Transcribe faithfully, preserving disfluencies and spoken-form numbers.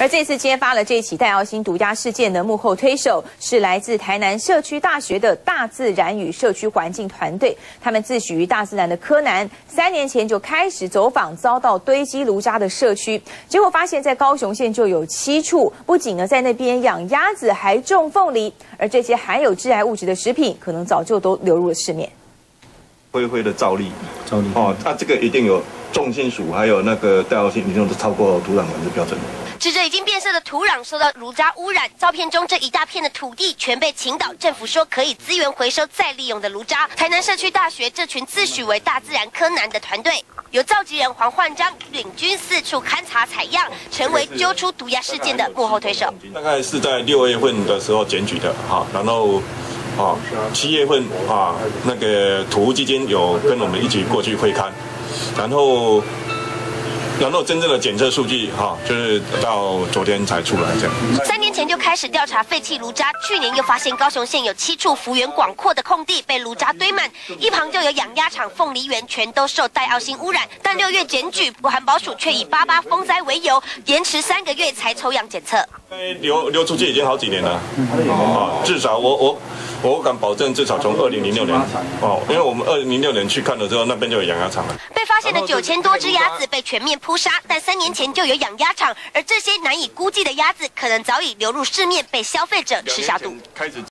而这次揭发了这起戴奥辛毒鸦事件的幕后推手是来自台南社区大学的大自然与社区环境团队，他们自诩于大自然的柯南，三年前就开始走访遭到堆积炉渣的社区，结果发现，在高雄县就有七处，不仅呢在那边养鸭子，还种凤梨，而这些含有致癌物质的食品，可能早就都流入了市面。 灰灰的皂粒， 皂粒哦，它、啊、这个一定有重金属，还有那个戴奥辛，一定都超过土壤管制标准。 指着已经变色的土壤受到炉渣污染，照片中这一大片的土地全被倾倒，政府说可以资源回收再利用的炉渣。台南社区大学这群自诩为大自然柯南的团队，由召集人黄焕章领军四处勘察采样，成为揪出毒鸦事件的幕后推手。 大概是在六月份的时候检举的，哈，然后。啊，七月份啊，那个土屋基金有跟我们一起过去会勘，然后，然后真正的检测数据哈、啊，就是到昨天才出来这样。 三年前就开始调查废弃炉渣，去年又发现高雄县有七处幅员广阔的空地被炉渣堆满，一旁就有养鸭场、凤梨园，全都受戴奥辛污染。但六月检举，环保署却以八八风灾为由，延迟三个月才抽样检测。 流流出去已经好几年了，啊，至少我我。我敢保证，至少从二零零六年哦，因为我们二零零六年去看了之后，那边就有养鸭场了。 被发现的九千多只鸭子被全面扑杀，但三年前就有养鸭场，而这些难以估计的鸭子，可能早已流入市面，被消费者吃下肚。